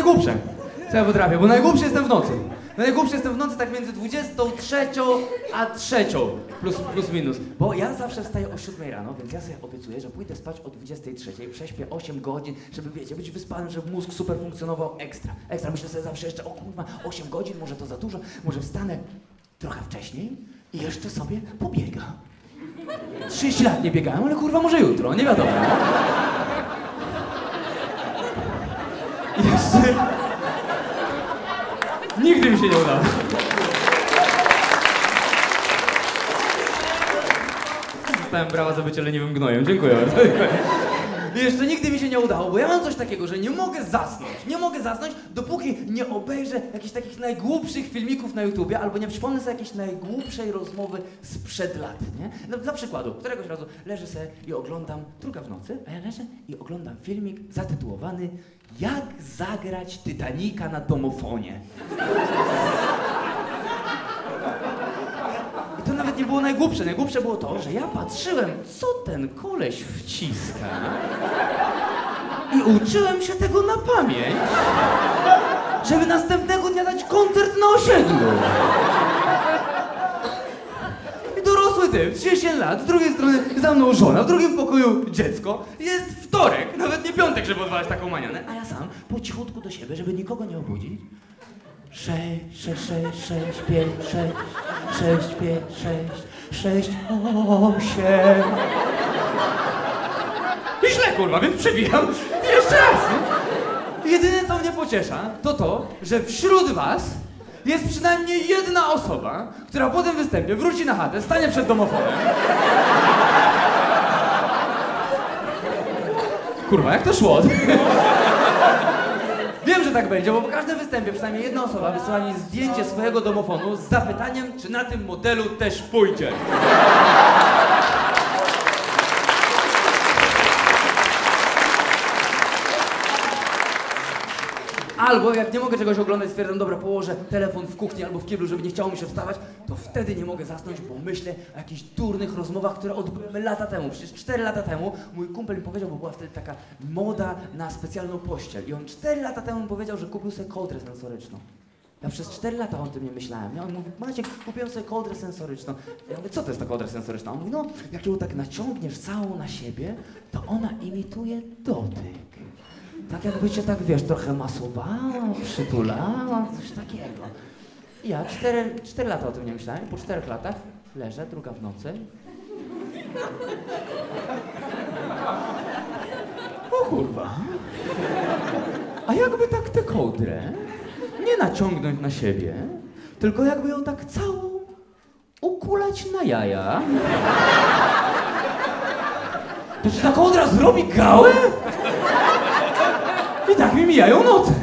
najgłupsze, co ja potrafię, bo najgłupszy jestem w nocy. Najgłupszy jestem w nocy tak między 23 a 3, plus minus. Bo ja zawsze wstaję o 7 rano, więc ja sobie obiecuję, że pójdę spać o 23, prześpię 8 godzin, żeby wiecie, być wyspanym, żeby mózg super funkcjonował ekstra. Myślę sobie zawsze jeszcze, o kurwa, 8 godzin, może to za dużo, może wstanę trochę wcześniej i jeszcze sobie pobiegam. 30 lat nie biegałem, ale kurwa może jutro, nie wiadomo. I jeszcze... Nigdy mi się nie udało. Dostałem brawa za bycie leniwym gnojem, dziękuję bardzo. I jeszcze nigdy mi się nie udało, bo ja mam coś takiego, że nie mogę zasnąć. Nie mogę zasnąć, dopóki nie obejrzę jakichś takich najgłupszych filmików na YouTubie, albo nie przypomnę sobie jakiejś najgłupszej rozmowy sprzed lat, nie? No, dla przykładu, któregoś razu leżę sobie i oglądam, druga w nocy, a ja leżę i oglądam filmik zatytułowany Jak zagrać Titanica na domofonie. I to nawet nie było najgłupsze. Najgłupsze było to, że ja patrzyłem, co ten koleś wciska i uczyłem się tego na pamięć, żeby następnego dnia dać koncert na osiedlu. I dorosły typ, 30 lat, z drugiej strony za mną żona, w drugim pokoju dziecko. Jest wtorek, nawet nie piątek, żeby odwalać taką manianę, a ja sam po cichutku do siebie, żeby nikogo nie obudzić. 6, 6, 6, 6, 5, 6, 6, 5, 6, 6, 8. I źle, kurwa, więc przebijam i jeszcze raz. Jedyne, co mnie pociesza, to to, że wśród was jest przynajmniej jedna osoba, która po tym występie wróci na chatę, stanie przed domofonem. Kurwa, jak to szło? Wiem, że tak będzie, bo po każdym występie przynajmniej jedna osoba wysyła mi zdjęcie swojego domofonu z zapytaniem, czy na tym modelu też pójdzie. Albo jak nie mogę czegoś oglądać, stwierdzam, dobra, położę telefon w kuchni albo w kiblu, żeby nie chciało mi się wstawać, to wtedy nie mogę zasnąć, bo myślę o jakichś durnych rozmowach, które odbyły lata temu. Przecież 4 lata temu mój kumpel mi powiedział, bo była wtedy taka moda na specjalną pościel. I on 4 lata temu mi powiedział, że kupił sobie kołdrę sensoryczną. Ja przez 4 lata o tym nie myślałem. Ja on mówi, Maciek, kupiłem sobie kołdrę sensoryczną. Ja mówię, co to jest ta kołdra sensoryczna? On mówi, no, jak ją tak naciągniesz całą na siebie, to ona imituje dotyk. Tak jakby cię tak, wiesz, trochę masowała, przytulała, coś takiego. I ja 4 lata o tym nie myślałem. Po 4 latach leżę, druga w nocy. O kurwa. A jakby tak tę kołdrę nie naciągnąć na siebie, tylko jakby ją tak całą ukulać na jaja. To czy ta kołdra zrobi gałę? I tak mi mijają noce.